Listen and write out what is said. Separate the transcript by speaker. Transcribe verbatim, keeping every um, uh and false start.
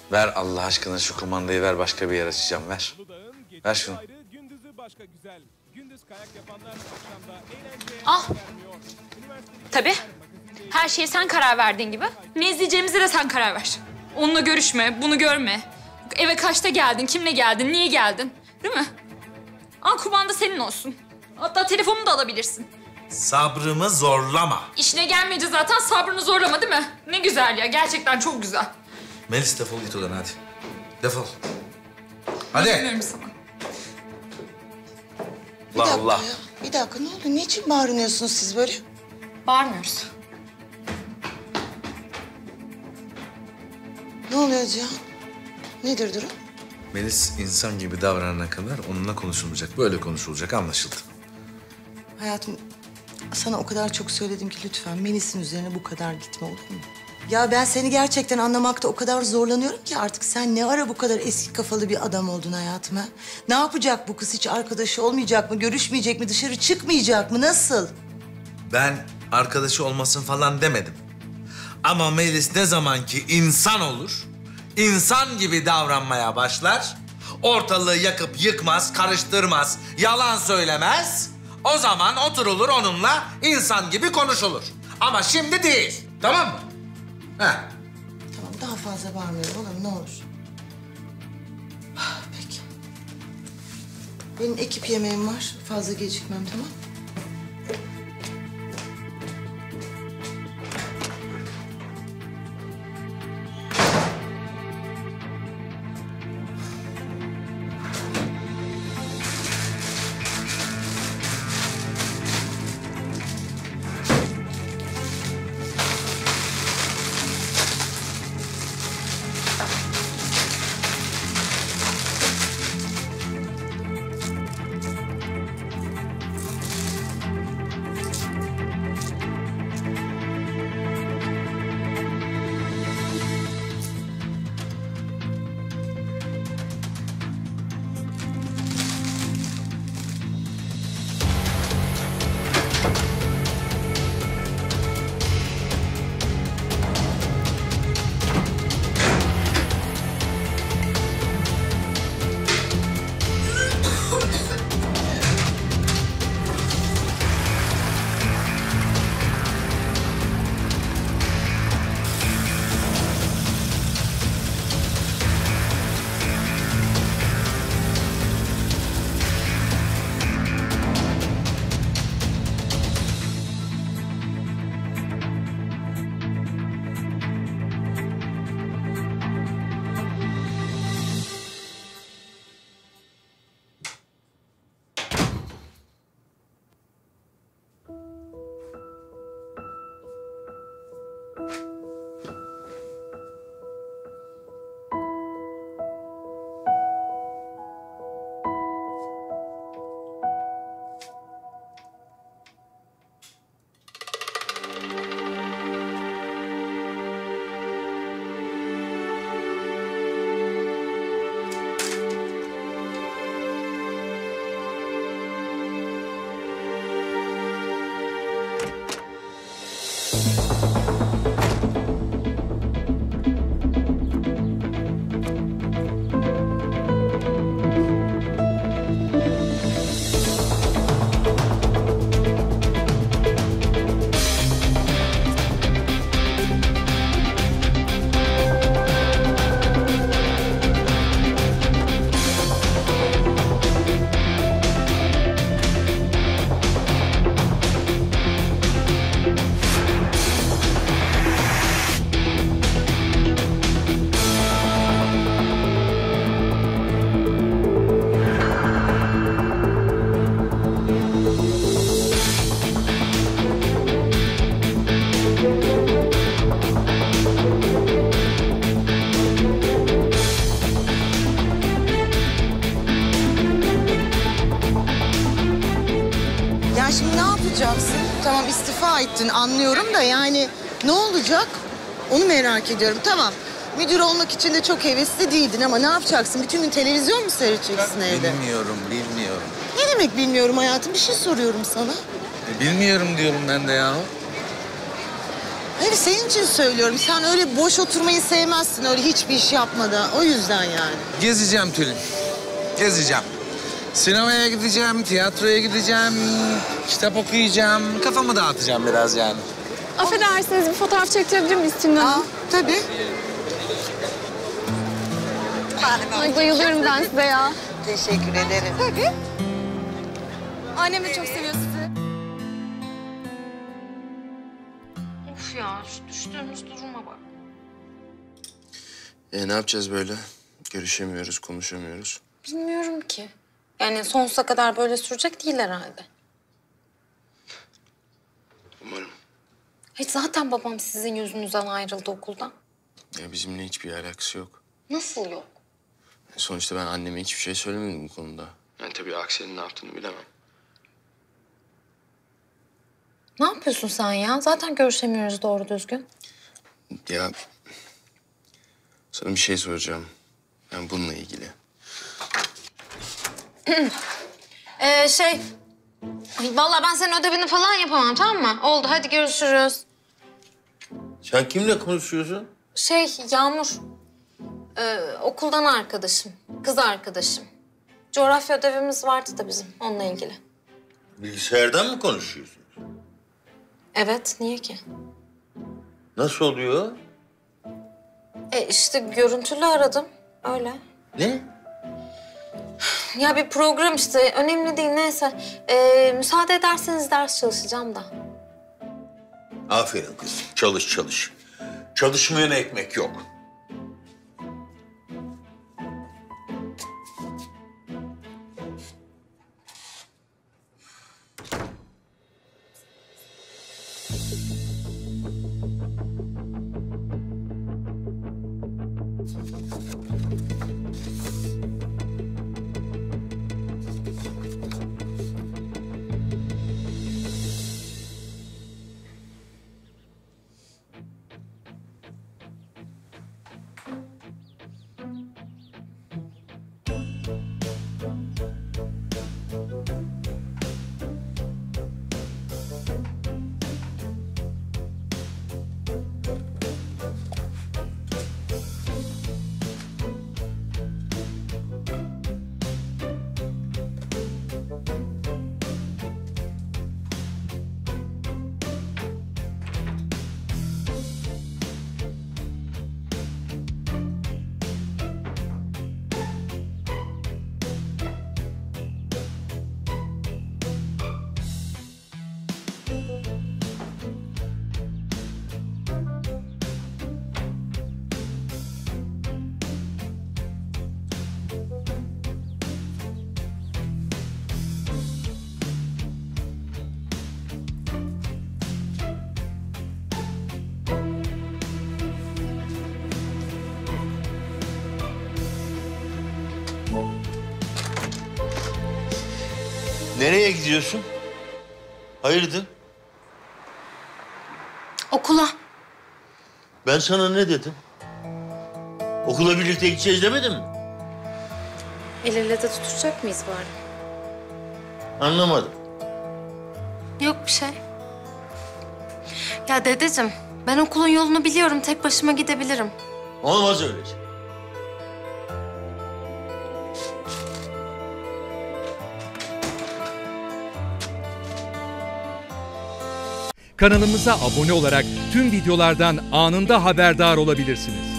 Speaker 1: Ver Allah aşkına şu kumandayı ver, başka bir yer açacağım, ver. Ver şunu.
Speaker 2: Al. Tabii. Her şeye sen karar verdiğin gibi. Ne izleyeceğimize de sen karar ver. Onunla görüşme, bunu görme. Eve kaçta geldin, kimle geldin, niye geldin? Değil mi? Al, kumanda senin olsun. Hatta telefonunu da alabilirsin.
Speaker 1: Sabrımı zorlama.
Speaker 2: İşine gelmeyince zaten sabrını zorlama değil mi? Ne güzel ya, gerçekten çok güzel.
Speaker 1: Melis defol git odan hadi. Defol. Hadi.
Speaker 2: Bilmiyorum sana.
Speaker 3: Bir
Speaker 1: Allah
Speaker 3: dakika
Speaker 1: Allah.
Speaker 3: ya. Bir dakika, ne oldu? Niçin bağırıyorsunuz siz böyle?
Speaker 2: Bağırmıyoruz.
Speaker 3: Ne oluyor Cihan? Nedir durum?
Speaker 1: Melis insan gibi davranana kadar onunla konuşulmayacak. Böyle konuşulacak, anlaşıldı.
Speaker 3: Hayatım, sana o kadar çok söyledim ki lütfen Melis'in üzerine bu kadar gitme, olur mu? Ya ben seni gerçekten anlamakta o kadar zorlanıyorum ki artık sen ne ara bu kadar eski kafalı bir adam oldun hayatım ha? Ne yapacak bu kız, hiç arkadaşı olmayacak mı, görüşmeyecek mi, dışarı çıkmayacak mı, nasıl?
Speaker 1: Ben arkadaşı olmasın falan demedim. Ama Melis ne zaman ki insan olur, insan gibi davranmaya başlar, ortalığı yakıp yıkmaz, karıştırmaz, yalan söylemez, o zaman oturulur onunla insan gibi konuşulur. Ama şimdi değil, tamam mı? Heh.
Speaker 3: Tamam, daha fazla bağırmıyorum, olur mu? Ne olur. Ah, peki. Benim ekip yemeğim var, fazla gecikmem, tamam? yapacaksın? Tamam, istifa ettin, anlıyorum da yani ne olacak? Onu merak ediyorum. Tamam, müdür olmak için de çok hevesli değildin ama ne yapacaksın? Bütün gün televizyon mu seyredeceksin evde?
Speaker 1: Bilmiyorum, bilmiyorum.
Speaker 3: Ne demek bilmiyorum hayatım? Bir şey soruyorum sana.
Speaker 1: E, bilmiyorum diyorum ben de ya.
Speaker 3: Hayır senin için söylüyorum. Sen öyle boş oturmayı sevmezsin öyle hiçbir iş yapmadan. O yüzden yani.
Speaker 1: Gezeceğim Tülin. Gezeceğim. Sinemaya gideceğim, tiyatroya gideceğim, kitap okuyacağım. Kafamı dağıtacağım biraz yani.
Speaker 4: Affedersiniz bir fotoğraf çektirebilir miyiz Tülin Hanım?
Speaker 3: Aa, tabii.
Speaker 4: Ay bayılıyorum ben size ya.
Speaker 3: Teşekkür ederim. Tabii.
Speaker 4: Annem de çok seviyor sizi.
Speaker 2: Of ya şu düştüğümüz duruma bak.
Speaker 5: E ne yapacağız böyle? Görüşemiyoruz, konuşamıyoruz.
Speaker 6: Bilmiyorum ki. Yani sonsuza kadar böyle sürecek değil herhalde.
Speaker 5: Umarım.
Speaker 6: Hiç zaten babam sizin yüzünüzden ayrıldı okuldan.
Speaker 5: Ya bizimle hiçbir alakası yok.
Speaker 6: Nasıl yok?
Speaker 5: Sonuçta ben anneme hiçbir şey söylemedim bu konuda. Yani tabii Aksel'in ne yaptığını bilemem.
Speaker 6: Ne yapıyorsun sen ya? Zaten görüşemiyoruz doğru düzgün.
Speaker 5: Ya sana bir şey soracağım. Yani bununla ilgili.
Speaker 6: Ee, şey... Ay, vallahi ben senin ödevini falan yapamam tamam mı? Oldu hadi görüşürüz.
Speaker 7: Sen kimle konuşuyorsun?
Speaker 6: Şey Yağmur. Ee, okuldan arkadaşım. Kız arkadaşım. Coğrafya ödevimiz vardı da bizim onunla ilgili.
Speaker 7: Bilgisayardan mı konuşuyorsun?
Speaker 6: Evet niye ki?
Speaker 7: Nasıl oluyor?
Speaker 6: E işte görüntülü aradım. Öyle.
Speaker 7: Ne?
Speaker 6: Ya bir program işte. Önemli değil neyse. Ee, müsaade ederseniz ders çalışacağım da.
Speaker 7: Aferin kızım. Çalış çalış. Çalışmayana ekmek yok. Nereye gidiyorsun? Hayırdır?
Speaker 6: Okula.
Speaker 7: Ben sana ne dedim? Okula birlikte gideceğiz demedim mi?
Speaker 6: El ele de tutuşacak mıyız bari?
Speaker 7: Anlamadım.
Speaker 6: Yok bir şey. Ya dedeciğim, ben okulun yolunu biliyorum. Tek başıma gidebilirim.
Speaker 7: Olmaz öyle şey.
Speaker 8: Kanalımıza abone olarak tüm videolardan anında haberdar olabilirsiniz.